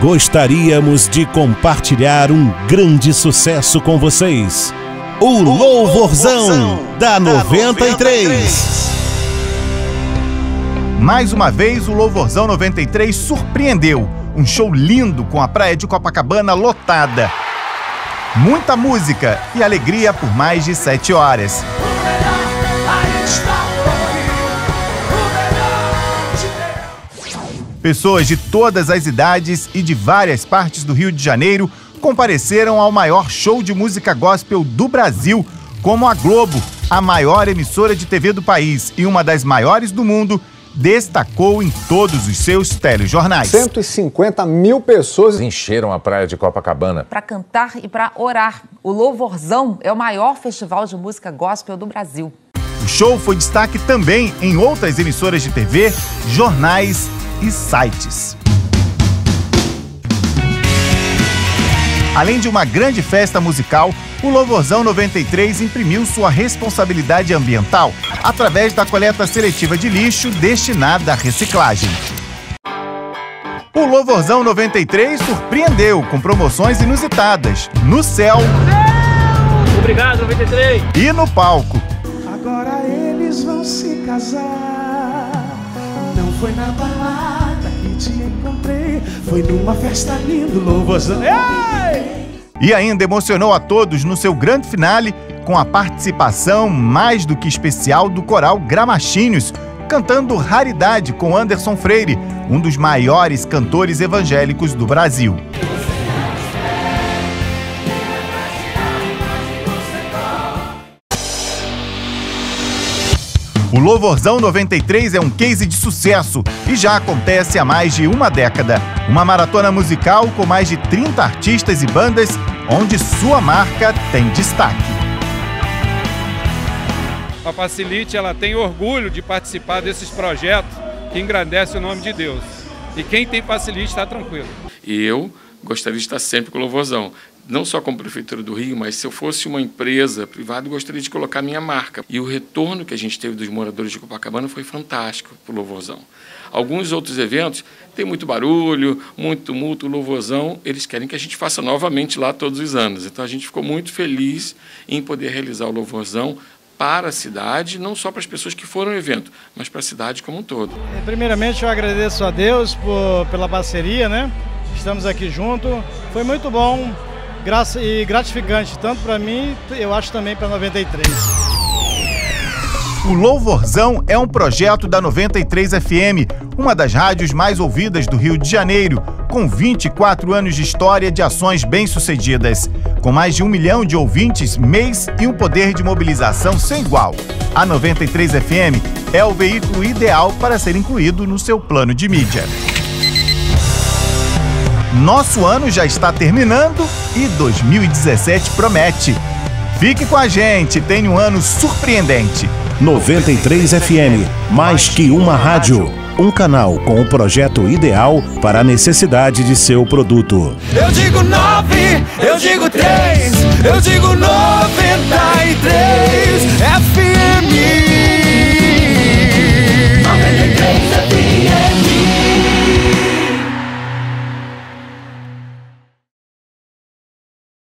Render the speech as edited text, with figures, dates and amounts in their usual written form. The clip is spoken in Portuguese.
Gostaríamos de compartilhar um grande sucesso com vocês. O Louvorzão da 93. Mais uma vez, o Louvorzão 93 surpreendeu. Um show lindo com a praia de Copacabana lotada. Muita música e alegria por mais de 7 horas. Pessoas de todas as idades e de várias partes do Rio de Janeiro compareceram ao maior show de música gospel do Brasil, como a Globo, a maior emissora de TV do país e uma das maiores do mundo, destacou em todos os seus telejornais. 150 mil pessoas encheram a praia de Copacabana para cantar e para orar. O Louvorzão é o maior festival de música gospel do Brasil. O show foi destaque também em outras emissoras de TV, jornais e sites. Além de uma grande festa musical, o Louvorzão 93 imprimiu sua responsabilidade ambiental através da coleta seletiva de lixo destinada à reciclagem. O Louvorzão 93 surpreendeu com promoções inusitadas no céu. Obrigado, 93! E no palco. Agora eles vão se casar. Não foi na balada que te encontrei, foi numa festa linda, Louvorzão. E ainda emocionou a todos no seu grande finale com a participação mais do que especial do coral Gramachinhos, cantando Raridade com Anderson Freire, um dos maiores cantores evangélicos do Brasil. O Louvorzão 93 é um case de sucesso e já acontece há mais de uma década. Uma maratona musical com mais de 30 artistas e bandas, onde sua marca tem destaque. A Facilite, ela tem orgulho de participar desses projetos que engrandecem o nome de Deus. E quem tem Facilite está tranquilo. E eu gostaria de estar sempre com o Louvorzão. Não só como Prefeitura do Rio, mas se eu fosse uma empresa privada, eu gostaria de colocar minha marca. E o retorno que a gente teve dos moradores de Copacabana foi fantástico para o Louvorzão. Alguns outros eventos tem muito barulho, muito tumulto. O Louvorzão, eles querem que a gente faça novamente lá todos os anos. Então a gente ficou muito feliz em poder realizar o Louvorzão para a cidade, não só para as pessoas que foram ao evento, mas para a cidade como um todo. Primeiramente, eu agradeço a Deus pela parceria, né? Estamos aqui juntos. Foi muito bom e gratificante, tanto para mim, eu acho também para 93. O Louvorzão é um projeto da 93 FM, uma das rádios mais ouvidas do Rio de Janeiro, com 24 anos de história de ações bem-sucedidas. Com mais de 1 milhão de ouvintes mês e um poder de mobilização sem igual. A 93 FM é o veículo ideal para ser incluído no seu plano de mídia. Nosso ano já está terminando e 2017 promete. Fique com a gente, tenha um ano surpreendente. 93 FM, mais que uma rádio. Um canal com o projeto ideal para a necessidade de seu produto. Eu digo 9, eu digo 3, eu digo 9.